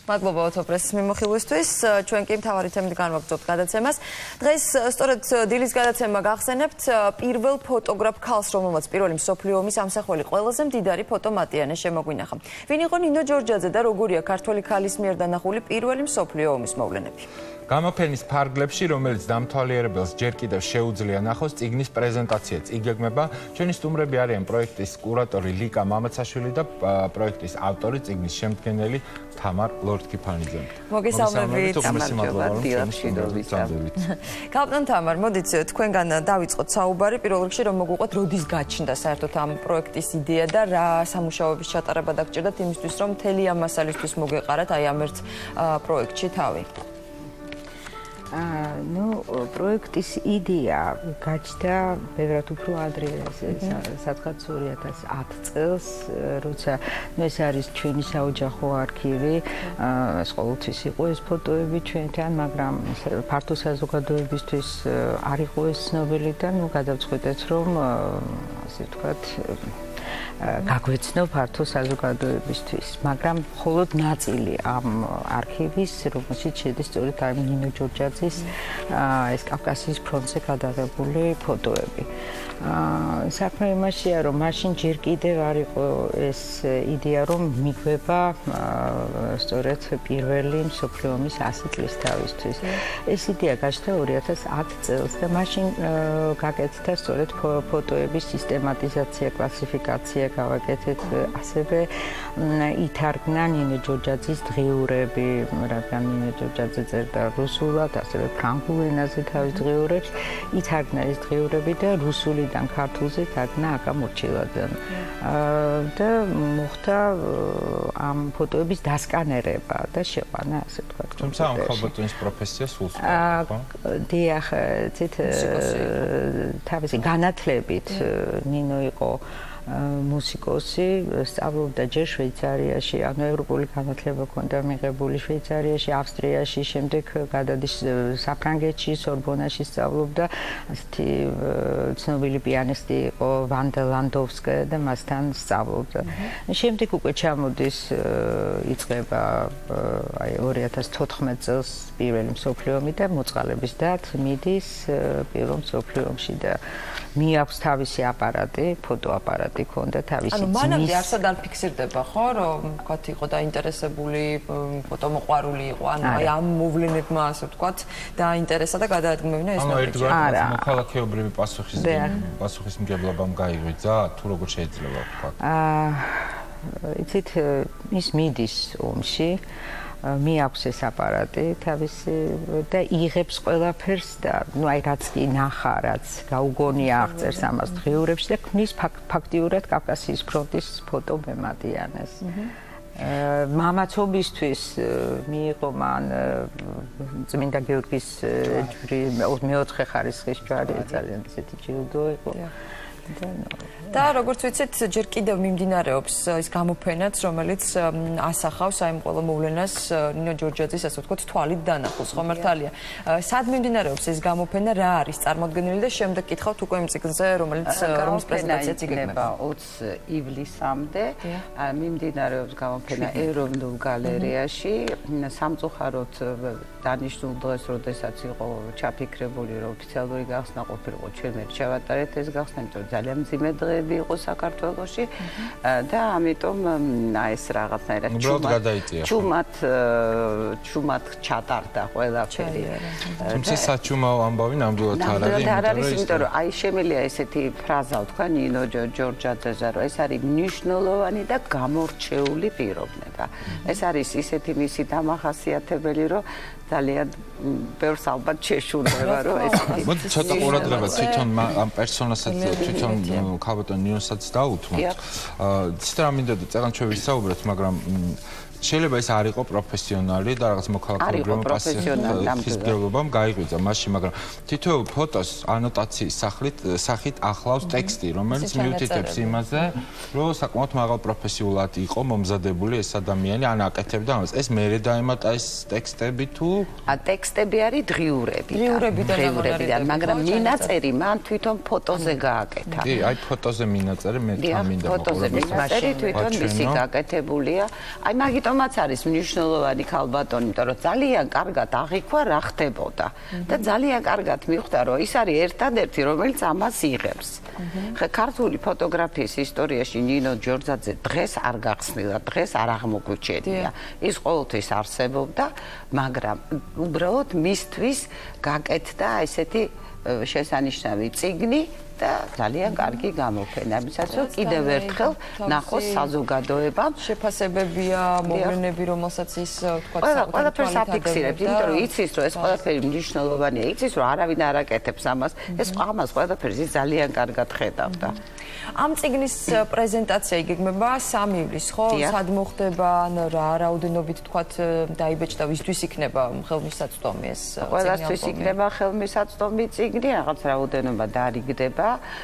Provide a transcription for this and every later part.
მადლობა ოთოფრეს მიმოხილვისთვის. ჩვენ კი მთავარი თემით განვაგრძობთ გადაცემას. დღეს სწორედ დილის გადაცემა გახსენებთ პირველ ფოტოგრაფ ქალს, რომელმაც პირველი მსოფლიო ომის ამსახველი ყველაზე მდიდარი ფოტომატიანე შემოგვინახა. ვინ იყო ნინო ჯორჯაძე და როგორია ქართველი ქალის მიერ დანახული პირველი მსოფლიო ომის მოვლენები? გამოფენის ფარგლებში, რომელიც დამთვალიერებელს ჯერ კიდევ შეუძლია ნახოს, წიგნის პრეზენტაციაც იგეგმება. ჩვენი სტუმრები არიან პროექტის კურატორი ლიკა მამაცაშვილი და პროექტის ავტორი, წიგნის შემდგენელი თამარ ლორთქიფანიძე. მოგესალმებით, კაპიტან თამარ, მოდით თქვენგან დავიწყოთ საუბარი. პირველ რიგში რომ მოგვიყვეთ, როდის გაჩნდა საერთოდ ამ პროექტის იდეა და რა სამუშაოების ჩატარება დაგჭირდათ იმისთვის, რომ მთელი ამ მასალისთვის მოგეყარათ აი ამ ერთ პროექტში თავი? პროექტის იდეა გაჩნდა ბევრად უფრო ადრე, სადღაც 2010 წელს, როცა ეს არის ჩვენი საოჯახო არქივი, ყოველთვის იყო ეს ფოტოები ჩვენთან, მაგრამ ფართო საზოგადოებისთვის არ იყო ეს ცნობილი და გადავწყვეტეთ, რომ ასე ვთქვათ, გაგვეცნო ფართო საზოგადოებისთვის, მაგრამ მხოლოდ ნაწილი ამ არქივის, რომელშიც შედის სწორედ ამ ნინო ჯორჯაძის ეს კავკასიის ფრონტზე გადაღებული ფოტოები. საქმე იმაშია, რომ მაშინ ჯერ კიდევ არ იყო ეს იდეა, რომ მიგვება სწორედ პირველი მსოფლიო ომის 100 წლის თავისთვის. ეს იდეა გაჩნდა 2010 წელს და მაშინ გაკეთდა სწორედ ფოტოების სისტემატიზაცია, კლასიფიკაცია გავაკეთეთ, ასევე ითარგმნა ნინო ჯორჯაძის დღიურები, რადგან ნინო ჯორჯაძე წერდა რუსულად, ასევე ფრანგულ ენაზე თავის დღიურებს, ითარგმნა ეს დღიურები და რუსულიდან ქართულზე თარგმნა აკა მორჩილაძემ. და მოხდა ამ ფოტოების დასკანერება და შეყვანა, ასე ვთქვათ. თუმცა ამ ხალბატონის პროფესია სულ სხვა, ხო? დიახ, თავისი განათლებით ნინო იყო მუსიკოსი, სწავლობდა ჯერ შვეიცარიაში, ანუ ევროპული განათლება ჰქონდა მიღებული შვეიცარიაში, ავსტრიაში, შემდეგ გადადის საფრანგეთში, სორბონაში სწავლობდა, ასეთი ცნობილი პიანისტი იყო ვანდა ლანდოვსკაია და მასთან სწავლობდა. შემდეგ უკვე ჩამოდის, იწყება აი 2014 წელს პირველი მსოფლიო ომი და მოწყალების დათ მიდის პირველ მსოფლიო ომში და მიაქვს თავისი აპარატი, ფოტოაპარატი ქონდა თავისი ძმის. ანუ მანამდე არსად არ ფიქსირდება, ხო, რომ ვთქვათ, იყო დაინტერესებული, ფოტომოყვარული იყო, ანუ აი ამ მოვლენებმა, ასე ვთქვათ, დაინტერესა და გადაადგმევინა ეს პროექტი. არა, მოქალაქეობრივი პასუხისმგებლობამ გაიღვიძა, თუ როგორ შეიძლება ვთქვათ? იცით, ის მიდის ომში. მიაქვს ეს აპარატი თავისი და იღებს ყველაფერს და აი რაც კი ნახა, რაც გაუგონია აღწერს ამას დღიურებში და ქმნის ფაქტიურად კავკასიის ფრონტის ფოტომემატიანეს. მამაცობისთვის მიიღო მან წმინდა გიორგის ჯვარი, მეოთხე ხარისხის ჯვარი, ძალიან ისეთი ჯილდო იყო. და როგორც ვიცით, ჯერ კიდევ მიმდინარეობს ის გამოფენაც, რომელიც ასახავს აი ამ ყველა მოვლენას ნინო ჯორჯაძის, ასე ვთქვათ, თვალით დანახულს, ხო მართალია. სად მიმდინარეობს ეს გამოფენა, რა არის წარმოდგენილი და შემდეგ კითხავთ უკვე იმ წიგნზე, რომელიც პრეზენტაციაც იგეგმება. 20 ივლისამდე მიმდინარეობს გამოფენა ეროვნულ გალერეაში. სამწუხაროდ დანიშნულ დღეს, როდესაც იყო ჩაფიქრებული, რომ ოფიციალური გახსნა ყოფილიყო, ჩვენ ვერ ჩავატარეთ ეს გახსნა, იმიტომ ძალიან მძიმე დღეები იყო საქართველოში და ამიტომ ეს რაღაცნაირად ჩუმად ჩატარდა ყველაფერი. თუმცა საჩუმაო ამბავი ნამდვილად არ არის, იმიტომ რომ აი შემიძლია ესეთი ფრაზა ვთქვა ნინო ჯორჯაძეზე, რომ ეს არის მნიშვნელოვანი და გამორჩეული პიროვნება. ეს არის ისეთი მისი დამახასიათებელი, რომ ძალიან ბევრს ალბათ შეშურდება, რომ ეს მოდი ცოტა ყურადღება თვითონ ამ პერსონასაც თვითონ ქალბატონ ნინოსაც დაუთმოთ. ცით რა მინდა და წეგან ჩვენ ვისაუბროთ, მაგრამ შეიძლება ეს არ იყო პროფესიონალი და რაღაც მოქალაქეობრივი პასუხისმგებლობამ გაიღვიძა მასში, მაგრამ თითოეულ ფოტოს ანოტაციის სახით ახლავს ტექსტი, რომელიც მიუთითებს იმაზე, რომ საკმაოდ მაღალ პროფესიულად იყო მომზადებული ეს ადამიანი, ან აკეთებდა ამას. ეს მერე დაემატა ეს ტექსტები თუ? ტექსტები არის დღიურებიდან, მაგრამ მინაწერი მან თვითონ ფოტოზე გააკეთა. ერთად. კი, აი ფოტოზე მინაწერი მე თან მინდა ფოტოზე მინაწერი თვითონ მისი გაკეთებულია. აი მაგიტომაც არის მნიშვნელოვანი ქალბატონი, იმიტომ რომ ძალიან კარგად აღიქვა რა ხდებოდა და ძალიან კარგად მიხვდა რომ ის არის ერთადერთი რომელიც ამას იღებს. ხა ქართული ფოტოგრაფიის ისტორიაში ნინო ჯორჯაძე დღეს არ გახსნილა, დღეს არ აღმოგვიჩენია. ის ყოველთვის არსებობდა, მაგრამ უბრალოდ მისთვის გაკეთდა ესეთი შესანიშნავი წიგნი და ძალიან კარგი გამოფენა, მისაც რომ კიდევ ერთხელ ნახოს საზოგადოებამ შეფასებებია, მოვლენები, რომელსაც ის თქვა ყველაფერს აფიქსირებს, იმიტომ რომ იცის რომ ეს ყველაფერი მნიშვნელოვანია, იცის რომ არავინ არ აკეთებს ამას, ეს ამას ყველაფერს ის ძალიან კარგად ხედავდა. ამ წიგნის პრეზენტაცია იგეგმება 3 ივლისს, ხო? სად მოხდება, რა რაოდენობით თქვათ დაიბეჭდა, ვისთვის იქნება ხელმისაწვდომი ეს წიგნი? ყველასთვის იქნება ხელმისაწვდომი წიგნი, რაღაც რაოდენობა დარიგდება,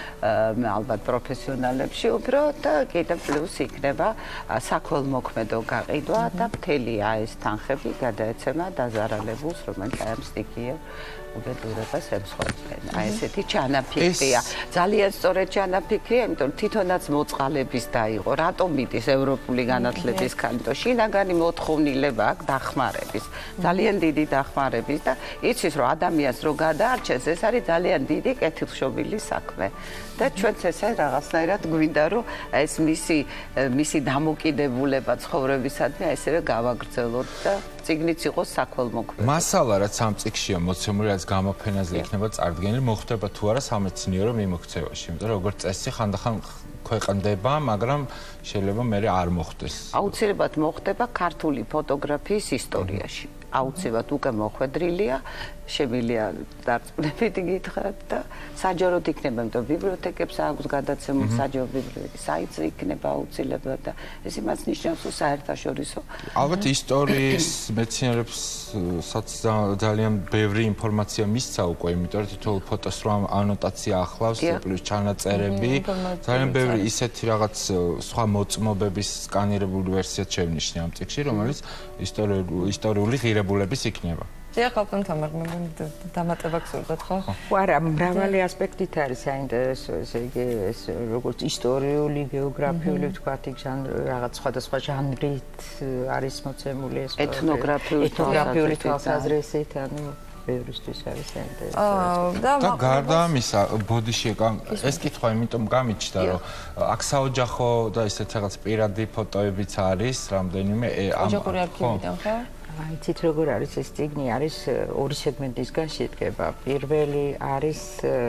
ალბათ პროფესიონალებში უფრო და კიდევ პლუს იქნება საქველმოქმედო გაყიდვა და მთელი ეს თანხები გადაეცემა დაზარალებულს, რომელიც ამ სტიქიერ უბედურებას ემსხვერპლენ. აი ესეთი ჩანაფიქრია. ძალიან სწორედ ჩანაფიქრია, იმიტომ რომ თვითონაც მოწყალების დაიღო. რატომ მიდის ევროპული განათლების კანტო? შინაგანი მოთხოვნილება აქვს დახმარების. ძალიან დიდი დახმარების და იცის რომ ადამიანს რო გადაარჩენს, ეს არის ძალიან დიდი კეთილშობილი საქმე. და ჩვენც ესე რაღაცნაირად გვინდა რომ ეს მისი დამოკიდებულება ცხოვრებისადმი ესევე გავაგრძელოთ და წიგნიც იყოს საქველმოქმედო. მასალა რაც ამ წიგნშია მოცემული, რაც გამოფენაზე იქნება წარდგენილი, მოხდება თუ არა სამეცნიერო მიმოქცევაში, იმიტომ რომ როგორც წესი ხანდახან ქვეყნდება, მაგრამ შეიძლება მე არ მოხდეს. აუცილებლად მოხდება ქართული ფოტოგრაფიის ისტორიაში. აუცილებლად უკვე მოხვედრილია, შემიძლია დარწმუნებით გითხრათ და საჯაროდ იქნება, იმიტომ რომ ბიბლიოთეკებს აქვს გადაცემული საჯარო ბიბლიოთეკა, საიტზე იქნება აუცილებლად და ეს იმას ნიშნავს, რომ საერთაშორისო ალბათ ისტორიის მეცნიერებსაც ძალიან ბევრი ინფორმაცია მისცა უკვე, იმიტომ რომ თითოეულ ფოტოს რომ ანოტაცია ახლავს, პლუს ჩანაწერები, ძალიან ბევრი ისეთი რაღაც სხვა მოწმობების სკანირებული ვერსიაც შევნიშნე ამ წიგნში, რომელიც ისტორიული ღირებულების იქნება. დიახ, ხალხთან თამარ, მე დამატება გსურდათ, ხო? არა, მრავალი ასპექტით არის საინტერესო, ესე იგი, ეს როგორც ისტორიული, გეოგრაფიული, თქვათ, იქ რაღაც სხვადასხვა ჟანრით არის მოცემული ეს ეთნოგრაფიული თვალსაზრისით, ანუ ბევრისთვის არის საინტერესო. და გარდა ამისა, ბოდიში ეს კითხვა იმიტომ გამიჩნდა, რომ აქ საოჯახო და ესეთ რაღაც პირადი ფოტოებიც არის, რამდენიმე ოჯახური არქივიდან, ხო? იცით როგორ არის ეს წიგნი, არის ორი სეგმენტისგან შედგება. პირველი არის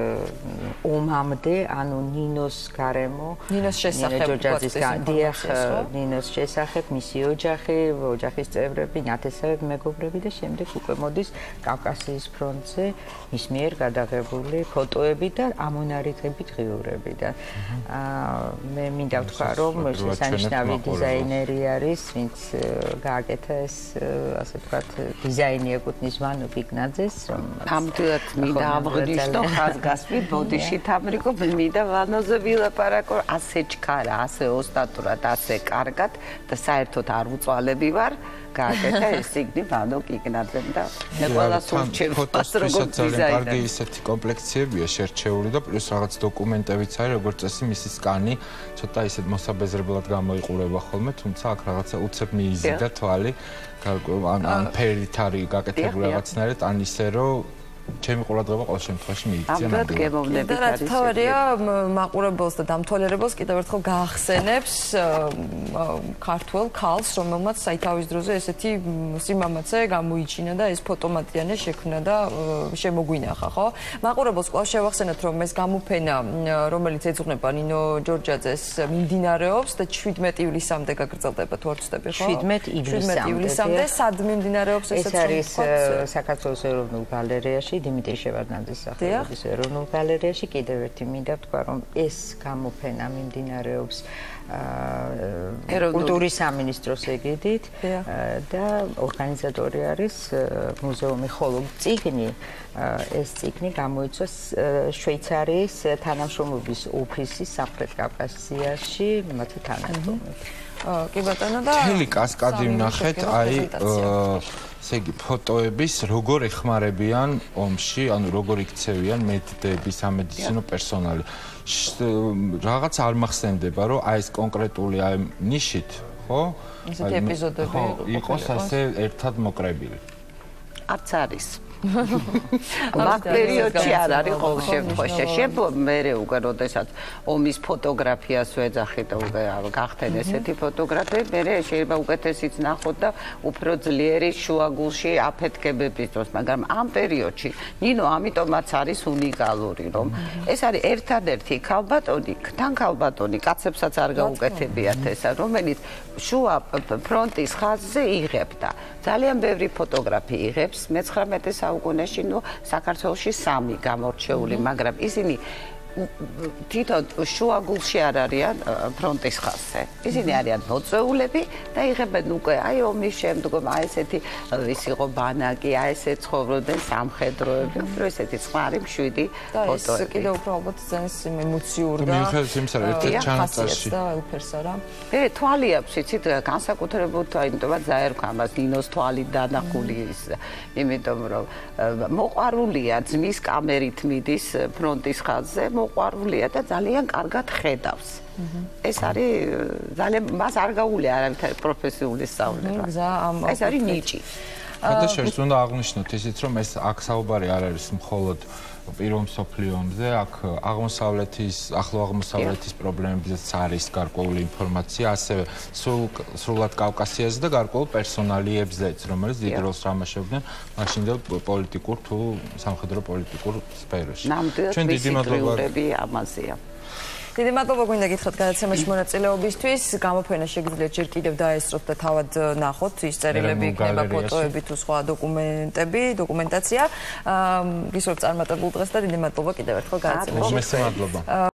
ომამდე, ანუ ნინოს გარემო, ნინოს შესახებ, ნინოს შესახებ, მისი ოჯახი, ოჯახის წევრები, ნათესავები, მეგობრები და შემდეგ უკვე მოდის კავკასიის ფრონტზე მის მიერ გადაღებული ფოტოები და ამონარიდები დღიურები და მე მინდა ვთქვა, რომ შესანიშნავი დიზაინერი არის, ვინც გააკეთა ეს ასე ვთქვათ, დიზაინი ეკუთვნის ვანო პიკნაძეს, რომ ამდენად მინდა აღნიშნო ხაზგასმით ბოდიში თამრიკო, მინდა ვანოზე ვილაპარაკო, ასე ჩქარა, ასე ოსტატურად, ასე კარგად და საერთოდ არ უწვალები ვარ. გააკეთა ეს წიგნი ვანო პიკნაძემ და მე ყველას ურჩევს როგორც ძალიან კარგი ისეთი კომპლექციებია შერჩეული და პლუს რაღაც დოკუმენტებიც არის, როგორც წესი მისი სკანი ცოტა ისეთ მოსაბეზრებლად გამოიყურება ხოლმე, თუმცა აქ რაღაცა უცებ მიიზიდა თვალი, ან ფერით არის გაკეთებული რაღაცნაირად, ან ისე რომ ჩემი ყურადღება ყოველ შემთხვევაში მიიქცია. ამდენად გემოვნებით არის. და თავარია მაყურებელს და დამთვალიერებელს კიდევ ერთხელ გაახსენებს ქართველ ქალს, რომელმაც საითავის დროზე ესეთი სიმამაცე გამოიჩინა და ეს ფოტომატიანე შექმნა და შემოგვინახა, ხო? მაყურებელს კვლავ შევახსენოთ, რომ ეს გამოფენა, რომელიც ეძღვნება ნინო ჯორჯაძეს, მიმდინარეობს და 17 ივლისამდე გაგრძელდება თუ არ ვცდები, ხო? 17 ივლისამდე. სად მიმდინარეობს ეს არის საქართველოს ეროვნულ გალერეაში დიმიტრი შევარდნაძის სახელობის ეროვნულ გალერეაში. კიდევ ერთი მინდა ვთქვა, რომ ეს გამოფენა მიმდინარეობს კულტურის სამინისტროს ეგიდით და ორგანიზატორი არის მუზეუმი, ხოლო წიგნი ეს წიგნი გამოიწვა შვეიცარიის თანამშრომლობის ოფისის სამხრეთ კავკასიაში მათი თანამშრომლობით. კი ბატონო და მთელი კასკადი ვნახეთ, აი ესე იგი, ფოტოების როგორ ეხმარებიან ომში, ანუ როგორ იქცევიან მედდები, სამედიცინო პერსონალი. რაღაც არ მახსენდება, რომ აი ეს კონკრეტული აი ნიშით, ხო? ესეთი ეპიზოდები იყოს ასე ერთად მოკრებილი. არც არის. მაგ პერიოდში არ არის ყოველ შემთხვევაში. მე უკვე როდესაც ომის ფოტოგრაფიას ვეძახი და უკვე გახდნენ ესეთი ფოტოგრაფიები, მე შეიძლება უკეთესიც ნახოთ და უფრო ძლიერი შუაგულში აფეთქებების დროს, მაგრამ ამ პერიოდში ნინო ამიტომაც არის უნიკალური, რომ ეს არის ერთადერთი ქალბატონი, თან ქალბატონი, კაცებსაც არ გაუკეთებიათ ესა, რომელიც შუა ფრონტის ხაზზე იღებდა. ძალიან ბევრი ფოტოგრაფი იღებს მე-19 საუკუნეში, ნუ საქართველოში 3 გამორჩეული, მაგრამ ისინი თვითონ შუაგულში არ არიან ფრონტის ხაზზე. ისინი არიან მოწვეულები და იღებენ უკვე აი ომის შემდგომ აი ესეთი ის იყო ბანაკი, აი ესე ცხოვრობდნენ სამხედროები, უფრო ესეთი წყარი მშვიდი ფოტოები. ეს კიდევ უფრო ალბათ ზენს ემოციურ და მიუხედავად იმისა, რომ ერთ-ერთ ჩანაწერში და ელფერს არა. თვალი აქვს, იცით, განსაკუთრებულად აიმიტომაც დაერქვა ამას ნინოს თვალი დანახული ის, იმიტომ რომ მოყვარულია ძმის კამერით მიდის ფრონტის ხაზზე, მოყვარულია და ძალიან კარგად ხედავს. ეს არის ძალიან მას არ გაუულია არავითარი პროფესიული სწავლება. ეს არის ნიჭი. ფოტოშოპს უნდა აღნიშნოთ ისიც, რომ ეს აქ საუბარი არ არის მხოლოდ პირველ მსოფლიო ომზე, აქ ახლო აღმოსავლეთის პრობლემებზეც არის გარკვეული ინფორმაცია, ასევე სრულად კავკასიაზე და გარკვეულ პერსონალიებზეც, რომელიც დიდ როლს თამაშობდნენ მაშინდელ პოლიტიკურ თუ სამხედრო პოლიტიკურ სფეროში. ჩვენ დიდი მადლობა ამაზეა. დიდი მადლობა გვინდა გითხრათ გადაცემაში მონაწილეობისთვის. გამოფენა შეგიძლიათ ჯერ კიდევ დაესწროთ და თავად ნახოთ. ის წერილები იქნება, ფოტოები თუ სხვა დოკუმენტაცია. გისურვებთ წარმატებულ დღეს და დიდი მადლობა კიდევ ერთხელ გადაცემაში. მადლობა.